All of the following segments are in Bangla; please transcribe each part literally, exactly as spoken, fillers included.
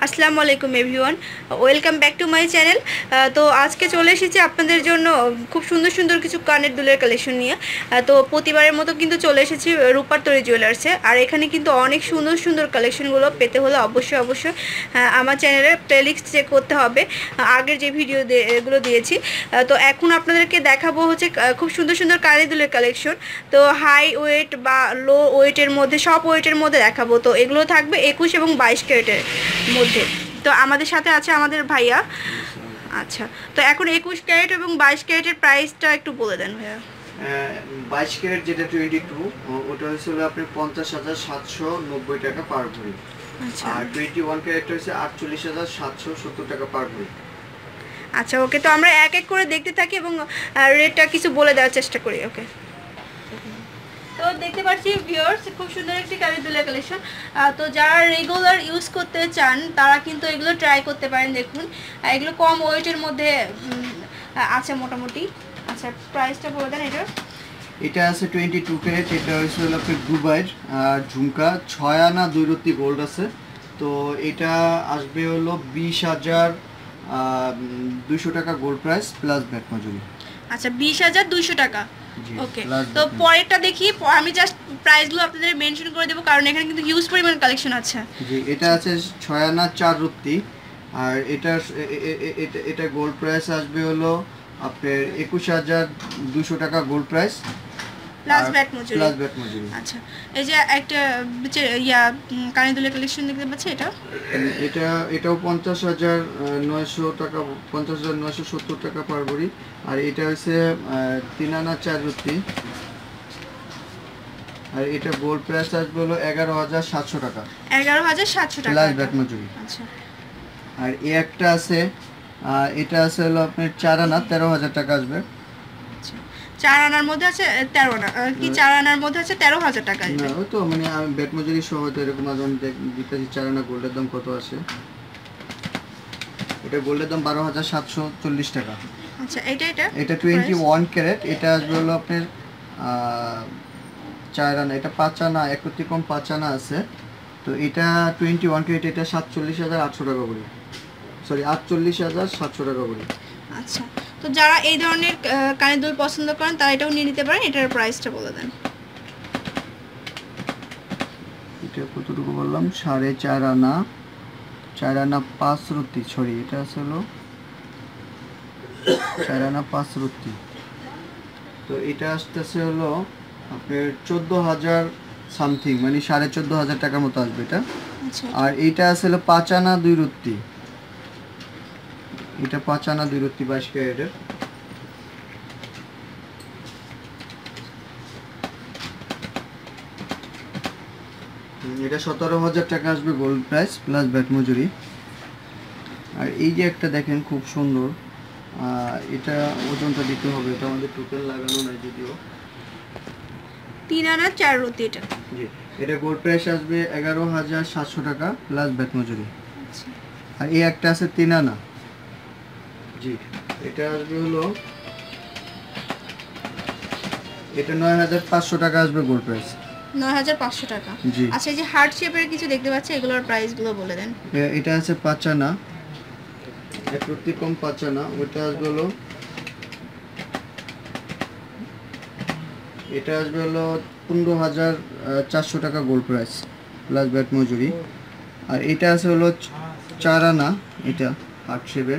আসসালামু আলাইকুম everyone, welcome back to my channel. তো আজকে চলে এসেছি আপনাদের জন্য খুব সুন্দর সুন্দর কিছু কানের দুলের কালেকশন নিয়ে। তো প্রতিবারের মতো কিন্তু চলে এসেছি রূপার তরী জুয়েলার্সে। আর এখানে কিন্তু অনেক সুন্দর সুন্দর কালেকশনগুলো পেতে হলে অবশ্যই অবশ্যই আমার চ্যানেলের প্লেলিস্ট চেক করতে হবে, আগের যে ভিডিও এগুলো দিয়েছি। তো এখন আপনাদেরকে দেখাবো হচ্ছে খুব সুন্দর সুন্দর কানের দুলের কালেকশন। তো হাই ওয়েট বা লো ওয়েটের মধ্যে, সব ওয়েটের মধ্যে দেখাবো। তো এগুলো থাকবে একুশ এবং বাইশ ক্যারেটের মধ্যে। তো আমাদের সাথে আছে আমাদের ভাইয়া। আচ্ছা, তো এখন একুশ ক্যারেট এবং বাইশ ক্যারেটের প্রাইসটা একটু বলে দেন ভাইয়া। বাইশ ক্যারেট যেটা টোয়েন্টি টু ওটা হচ্ছে আপনার পঞ্চাশ হাজার সাতশো নব্বই টাকা পার ভরি। আর টোয়েন্টি ওয়ান ক্যারেটটা হচ্ছে আটচল্লিশ হাজার সাতশো সত্তর টাকা পার ভরি। আচ্ছা ওকে, তো আমরা এক এক করে দেখতে থাকি এবং রেটটা কিছু বলে দেওয়ার চেষ্টা করি। ওকে, তো দেখতে পাচ্ছি ভিউয়ার্স খুব সুন্দর একটি কানের দুলের কালেকশন। তো যারা রেগুলার ইউজ করতে চান তারা কিন্তু এগুলো ট্রাই করতে পারেন। দেখুন এগুলো কম ওয়েটের মধ্যে আছে মোটামুটি। আচ্ছা প্রাইসটা বলে দেন। এটা এটা আছে টোয়েন্টি টু ক্যারেট, এটা হচ্ছে আপনার দুবাইয়ের আর ঝুমকা ছয় আনা দুই রত্তি গোল্ড আছে। তো এটা আসবে হলো বিশ হাজার দুইশো টাকা গোল্ড প্রাইস প্লাস ভ্যাট মজুরি। আচ্ছা বিশ হাজার দুইশো টাকা। ওকে, তো পরেরটা দেখি। আমি জাস্ট প্রাইসগুলো আপনাদের মেনশন করে দেবো কারণ এখানে কিন্তু হিউজ পরিমাণ কালেকশন আছে। জি, এটা আছে ছয় আনা চার রত্তি। আর এটা এটা গোল্ড প্রাইস আসবে হলো আপনার একুশ হাজার দুশো টাকা গোল্ড প্রাইস প্লাস ভ্যাট মজুরি। প্লাস ভ্যাট মজুরি। আচ্ছা, এই যে একটা ইয়া কানের দুলের কালেকশন দেখতে পাচ্ছি, এটা এটা এটাও পঞ্চাশ হাজার নয়শো টাকা, পঞ্চাশ হাজার নয়শো সত্তর টাকা পার ভরি। আর এটা হচ্ছে তিন আনা চার রত্তি। আর এটা গোল্ড প্রাইস আসবে হলো এগারো হাজার সাতশো টাকা, এগারো হাজার সাতশো টাকা প্লাস ভ্যাট মজুরি। আচ্ছা, আর এই একটা আছে, এটা আছে হলো আপনার চার আনা তেরো হাজার টাকা আসবে। চার আনার মধ্যে আছে তেরো আনা কি চার আনার মধ্যে আছে তেরো হাজার টাকা আসবে। না ওই তো মানে আমি ভ্যাট মজুরি সহ তো এরকম আজন দিতেছি। চার আনা গোল্ডের দাম কত আছে? এটা গোল্ডের দাম বারো হাজার সাতশো চল্লিশ টাকা। আচ্ছা, এটা এটা এটা টোয়েন্টি ওয়ান ক্যারেট, এটা আসবে হলো আপনার চার আনা, এটা পাঁচ আনা, একটি কম পাঁচ আনা আছে। তো এটা টোয়েন্টি ওয়ান ক্যারেট, এটা সাতচল্লিশ হাজার আটশো টাকা করে, সরি আটচল্লিশ হাজার সাতশো টাকা করে। আচ্ছা, তো যারা এই ধরনের কানের দুল পছন্দ করেন তারা এটাও নিয়ে নিতে পারেন। এটার প্রাইসটা বলে দেন। এটা কতটুকু বললাম? সাড়ে চার আনা, চার আনা পাঁচ রত্তি, সরি এটা আছে হলো চার আনা পাঁচ রত্তি। তো এটা আসতেছে হলো আপনার চোদ্দ হাজার সামথিং, মানে সাড়ে চোদ্দ হাজার টাকার মতো আসবে এটা। আর এইটা আছে হলো পাঁচ আনা দুই রত্তি, এটা পাঁচ আনা দুই রত্তি বাইশ ক্যারেটের। এটা সতেরো হাজার টাকা আসবে গোল্ড প্রাইস প্লাস ভ্যাট মজুরি। আর এই যে একটা দেখেন খুব সুন্দর, এটা ওজনটা দিতে হবে, এটা আমাদের টোটাল লাগানো নাই যদিও। তিন আনা চার রত্তি এটা। জি, এটা গোল্ড প্রাইস আসবে এগারো হাজার সাতশো টাকা প্লাস ভ্যাট মজুরি। আর এই একটা আছে তিন আনা, জি এটা আসবে হলো এটা নয় হাজার পাঁচশো টাকা আসবে গোল্ড প্রাইস, নয় হাজার পাঁচশো টাকা। আচ্ছা, এই যে হার্ট শেপের কিছু দেখতে পাচ্ছি, এগুলোর প্রাইসগুলো বলে দেন। এটা আছে পাঁচ আনা, এক প্রতি কম পাঁচ আনা, ওটা আসবে হলো এটা আসবে হলো পনেরো হাজার চারশো টাকা গোল্ড প্রাইস প্লাস ভ্যাট মজুরি। আর এটা আছে হলো চার আনা, এটা হার্ট শেপের,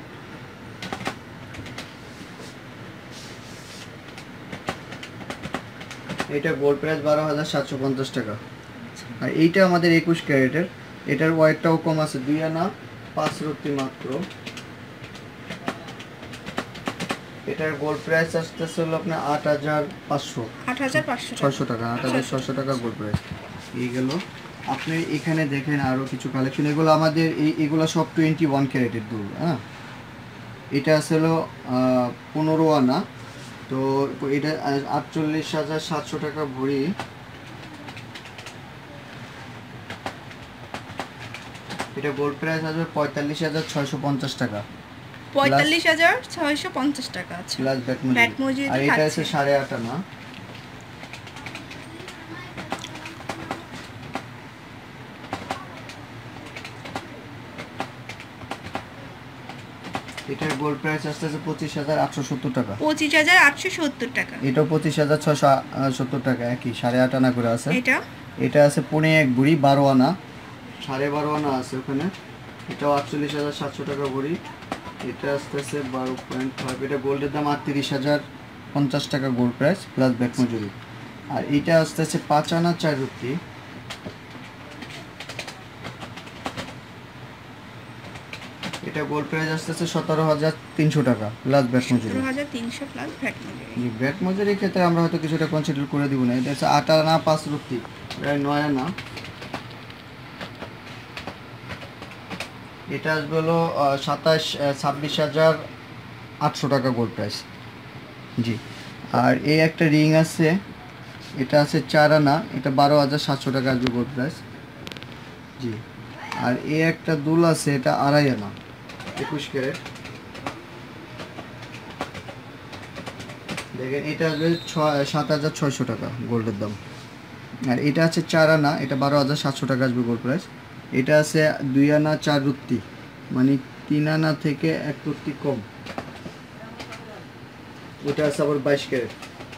এটা গোল্ড প্রাইস বারো হাজার সাতশো পঞ্চাশ টাকা। আর এইটা আমাদের একুশ ক্যারেটের, এটার ওয়েটটাও কম আছে, দুই আনা পাঁচ রত্তি মাত্র। এটার গোল্ড প্রাইস আসতেছে হলো আপনার আট হাজার পাঁচশো আট হাজার পাঁচশো ছয়শো টাকা, আট হাজার ছয়শো টাকা গোল্ড প্রাইস। এই গেল। আপনি এখানে দেখেন আরও কিছু কালেকশন, এগুলো আমাদের এই এগুলো সব টোয়েন্টি ওয়ান ক্যারেটের দুল। হ্যাঁ, এটা আছে হলো পনেরো আনা, তো এটা আটচল্লিশ হাজার সাতশো টাকা ভরি। এটা গোল্ড প্রাইস আসবে পঁয়তাল্লিশ হাজার ছয়শো পঞ্চাশ টাকা, পঁয়তাল্লিশ হাজার ছয়শো পঞ্চাশ টাকা। আচ্ছা, প্লাস ভ্যাট মজুরি। আর এটা আছে সাড়ে আট আনা, এটার গোল্ড প্রাইস আসছে পঁচিশ হাজার আটশো সত্তর টাকা। পঁচিশ হাজার আটশো সত্তর টাকা। এটাও পঁচিশ হাজার ছশো সত্তর টাকা, একই সাড়ে আট আনা করে আছে। এটা এটা আছে পৌনে এক ভরি, বারো আনা, সাড়ে বারো আনা আছে ওখানে। এটাও আটচল্লিশ হাজার সাতশো টাকা ভরি। এটা আসতেছে বারো পয়েন্ট ফাইভ। এটা গোল্ডের দাম আটত্রিশ হাজার পঞ্চাশ টাকা গোল্ড প্রাইস প্লাস ব্যাক মজুরি। আর এটা আসতেছে পাঁচ আনা চার রুটি। এটা গোল্ড প্রাইস আসতেছে সতেরো হাজার তিনশো টাকা প্লাস ব্যাট মজুরি। সতেরো হাজার তিনশো প্লাস ব্যাট মজুরি। ব্যাট মজুরির ক্ষেত্রে আমরা হয়তো কিছুটা কনসিডার করে দিব না। এটা হচ্ছে আট আনা পাঁচ রুটি, প্রায় নয় আনা। এটা আসবে হলো সাতাশ ছাব্বিশ হাজার আটশো টাকা গোল্ড প্রাইস। জি। আর এই একটা রিং আছে, এটা আছে চার আনা, এটা বারো হাজার সাতশো টাকা আসবে গোল্ড প্রাইস। জি। আর এই একটা দুল আছে, এটা আড়াই আনা, একুশ ক্যারেট। দেখেন এটা আসবে ছয় সাত হাজার ছয়শো টাকা গোল্ডের দাম। আর এটা আছে চার আনা, এটা বারো হাজার সাতশো টাকা আসবে গোল্ড প্রাইস। এটা আছে দুই আনা চার রুটি, মানে তিন আনা থেকে এক রুটি কম। এটা আছে আবার বাইশ ক্যারেট।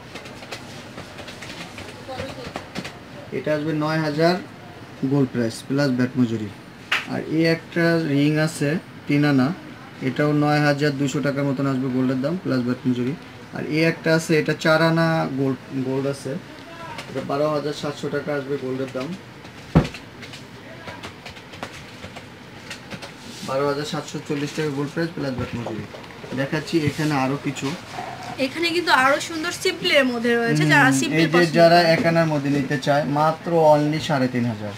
এটা আসবে নয় হাজার গোল্ড প্রাইস প্লাস ব্যাট মজুরি। আর এই একটা রিং আছে তিন আনা, এটাও নয় হাজার দুশো টাকার মতন আসবে গোল্ডের দাম প্লাস ব্যাট মজুরি। আর এই একটা আছে, এটা চার আনা গোল্ড গোল্ড আছে, এটা বারো হাজার সাতশো টাকা আসবে গোল্ডের দাম, বারো হাজার সাতশো চল্লিশ টাকা গোল্ড প্রাইস প্লাস ব্যাট মজুরি। দেখাচ্ছি এখানে আরো কিছু। এখানে কিন্তু আরো সুন্দর সিম্পলের মধ্যে রয়েছে, যারা সিম্পল এই যে যারা এক আনার মধ্যে নিতে চায় মাত্র অনলি সাড়ে তিন হাজার,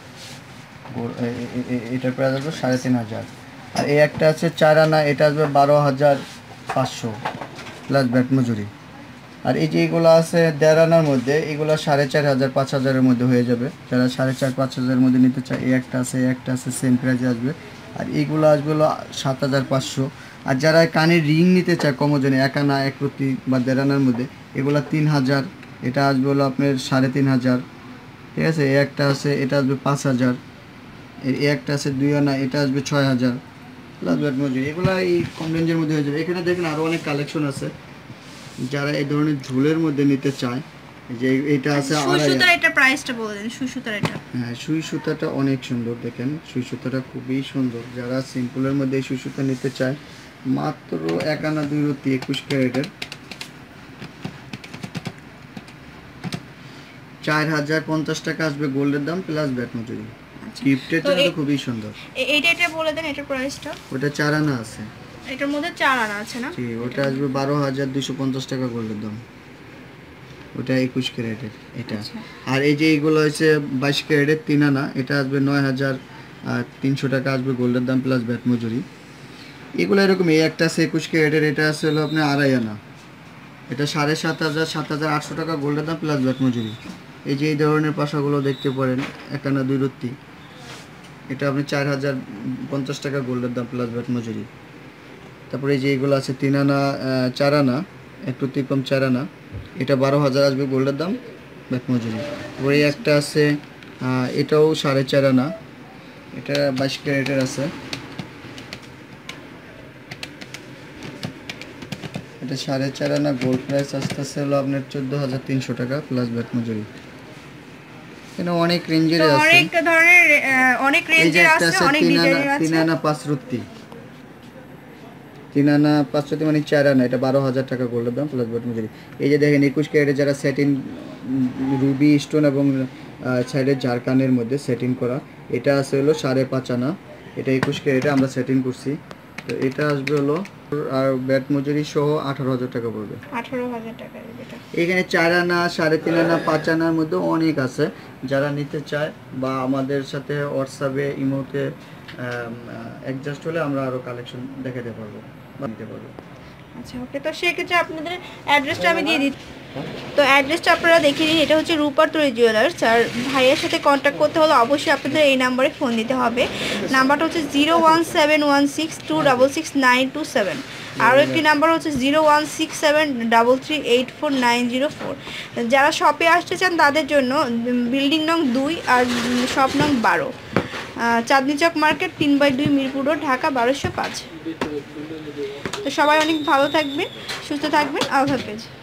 এটার প্রাইস আসবে সাড়ে তিন হাজার। আর এই একটা আছে চার আনা, এটা আসবে বারো হাজার পাঁচশো প্লাস ব্যাট মজুরি। আর এই যে এগুলো আছে দেড় আনার মধ্যে, এগুলো সাড়ে চার হাজার পাঁচ হাজারের মধ্যে হয়ে যাবে। যারা সাড়ে চার পাঁচ হাজারের মধ্যে নিতে চায়, এই একটা আছে, এই একটা আছে, সেম প্রাইসে আসবে। আর এইগুলো আসবে হলো সাত হাজার পাঁচশো। আর যারা কানের রিং নিতে চায় কম ওজনে, এক আনা এক রুটি বা দেড় আনার মধ্যে, এগুলো তিন হাজার, এটা আসবে হলো আপনার সাড়ে তিন হাজার। ঠিক আছে, এই একটা আছে, এটা আসবে পাঁচ হাজার। এই একটা আছে দুই আনা, এটা আসবে ছয় হাজার প্লাস ব্যাট মজুরি। এগুলো এই কম রেঞ্জের মধ্যে হয়ে যাবে। এখানে দেখেন আরও অনেক কালেকশন আছে যারা এই ধরনের ঝুলের মধ্যে নিতে চায়। যে এটা আছে সুই সুতার, এটা প্রাইসটা বলে দেন। সুই সুতার এটা, হ্যাঁ সুই সুতাটা অনেক সুন্দর, দেখেন সুই সুতাটা খুবই সুন্দর। যারা সিম্পলের মধ্যে এই সুই সুতা নিতে চায় মাত্র এক আনা দুই রুটি একুশ ক্যারেটের, চার হাজার পঞ্চাশ টাকা আসবে গোল্ডের দাম প্লাস ব্যাট মজুরি। গিফটের জন্য খুবই সুন্দর। এইটা এটা বলে দেন, এটার প্রাইসটা। ওটা চার আনা আছে, এটার মধ্যে চার আনা আছে না? জি, ওটা আসবে বারো হাজার দুশো পঞ্চাশ টাকা গোল্ডের দাম, ওটা একুশ ক্যারেটের এটা। আর এই যে এইগুলো হচ্ছে বাইশ ক্যারেটের তিন আনা, এটা আসবে নয় হাজার তিনশো টাকা আসবে গোল্ডের দাম প্লাস ব্যাট মজুরি। এগুলো এরকম, এই একটা আছে একুশ ক্যারেটের, এটা আছে হলো আপনার আড়াই আনা, এটা সাড়ে সাত হাজার সাত হাজার আটশো টাকা গোল্ডের দাম প্লাস ব্যাট মজুরি। এই যে এই ধরনের পাশাগুলো দেখতে পারেন, এক আনা দুই রত্তি, এটা আপনি চার হাজার পঞ্চাশ টাকা গোল্ডের দাম প্লাস ব্যাট মজুরি। তারপরে এই যে এইগুলো আছে তিন আনা চার আনা, একটু কম চার আনা, এটা বারো হাজার আসবে গোল্ডের দাম ব্যাট মজুরি। তারপরে এই একটা আছে, এটাও সাড়ে চার আনা, এটা বাইশ ক্যারেটের আছে, এটা সাড়ে চার আনা, গোল্ড প্রাইস আসতেছে হলো আপনার চোদ্দো হাজার তিনশো টাকা প্লাস ব্যাট মজুরি। এখানে অনেক রেঞ্জের আছে, অনেক ধরনের অনেক রেঞ্জের আছে, অনেক ডিজাইনের আছে। তিন আনা পাঁচ রুটি, তিন আনা পাঁচ রুটি মানে চার আনা, এটা বারো হাজার টাকা গোল্ডের দাম প্লাস ব্যাট মজুরি। এই যে দেখেন একুশ ক্যারেটে যারা সেটিং রুবি স্টোন এবং সাইডের ঝাড়খানের মধ্যে সেটিং করা, এটা আছে হলো সাড়ে পাঁচ আনা, এটা একুশ ক্যারেটে আমরা সেটিং করছি। তো এটা আসবে হলো আর ব্যাট মজুরি সহ আঠারো হাজার টাকা পড়বে, আঠারো হাজার টাকা। এখানে চার আনা সাড়ে তিন আনা পাঁচ আনার মধ্যে অনেক আছে, যারা নিতে চায় বা আমাদের সাথে হোয়াটসঅ্যাপে ইমোতে অ্যাডজাস্ট হলে আমরা আরও কালেকশন দেখাতে পারবো বা নিতে পারবো। আচ্ছা ওকে, তো সেক্ষেত্রে আপনাদের অ্যাড্রেসটা আমি দিয়ে দিই। তো অ্যাড্রেসটা আপনারা দেখে নিন, এটা হচ্ছে রূপার তরী জুয়েলার্স। আর ভাইয়ের সাথে কন্ট্যাক্ট করতে হলে অবশ্যই আপনাদের এই নাম্বারে ফোন দিতে হবে। নাম্বারটা হচ্ছে zero one seven one six two double six nine two seven. আরও একটি নাম্বার হচ্ছে zero one six seven double three eight four nine zero four. যারা শপে আসতে চান তাদের জন্য বিল্ডিং নং দুই আর শপ নং বারো। চাঁদনি চক মার্কেট, তিন বাই দুই, মিরপুর রোড, ঢাকা বারোশো পাঁচ। তো সবাই অনেক ভালো থাকবেন, সুস্থ থাকবেন, আল্লাহ হাফেজ।